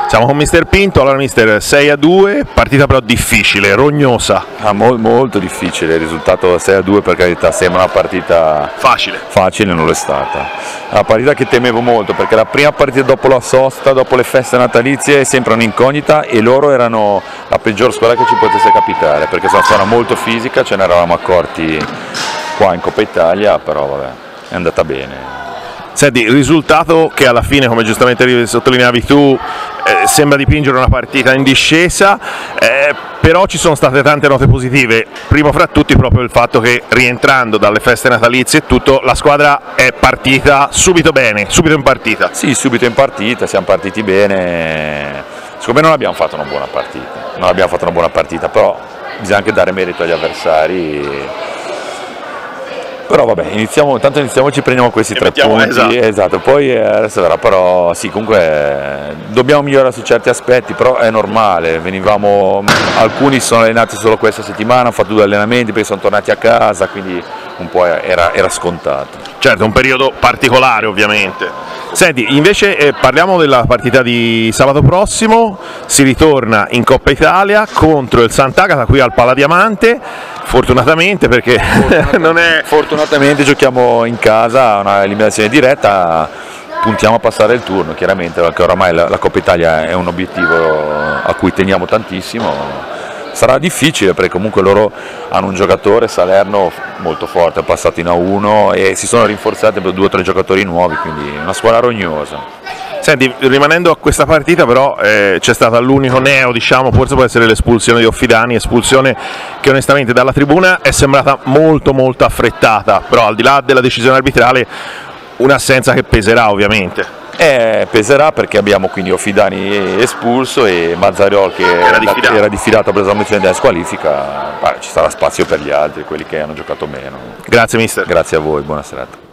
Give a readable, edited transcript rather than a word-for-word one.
Siamo con mister Pinto. Allora mister, 6-2, partita però difficile, rognosa. Molto difficile, il risultato 6-2 per carità sembra una partita facile, non lo è stata. È una partita che temevo molto perché la prima partita dopo la sosta, dopo le feste natalizie, è sempre un'incognita e loro erano la peggior squadra che ci potesse capitare perché sono una squadra molto fisica, ce ne eravamo accorti qua in Coppa Italia, però vabbè, è andata bene. Senti, il risultato che alla fine, come giustamente sottolineavi tu, sembra dipingere una partita in discesa, però ci sono state tante note positive, primo fra tutti proprio il fatto che rientrando dalle feste natalizie e tutto, la squadra è partita subito bene, subito in partita. Sì, subito in partita, siamo partiti bene, secondo me non abbiamo fatto una buona partita, però bisogna anche dare merito agli avversari. Però vabbè, ci prendiamo questi 3 punti, esatto, poi adesso verrà, però sì, comunque dobbiamo migliorare su certi aspetti, però è normale, alcuni si sono allenati solo questa settimana, hanno fatto 2 allenamenti, poi sono tornati a casa, quindi un po' era scontato. Certo, un periodo particolare ovviamente. Senti, invece parliamo della partita di sabato prossimo, si ritorna in Coppa Italia contro il Sant'Agata qui al Paladiamante, fortunatamente perché Fortunatamente giochiamo in casa, una eliminazione diretta, puntiamo a passare il turno chiaramente, perché oramai la Coppa Italia è un obiettivo a cui teniamo tantissimo. Sarà difficile perché comunque loro hanno un giocatore, Salerno, molto forte, è passato in A1 e si sono rinforzati per 2 o 3 giocatori nuovi, quindi una squadra rognosa. Senti, rimanendo a questa partita però c'è stata l'unico neo, diciamo, forse può essere l'espulsione di Offidani, espulsione che onestamente dalla tribuna è sembrata molto affrettata, però al di là della decisione arbitrale un'assenza che peserà ovviamente. Peserà perché abbiamo quindi Offidani espulso e Mazzariol che era diffidato per l'esaminazione della squalifica, ci sarà spazio per gli altri, quelli che hanno giocato meno. Grazie mister. Grazie a voi, buona serata.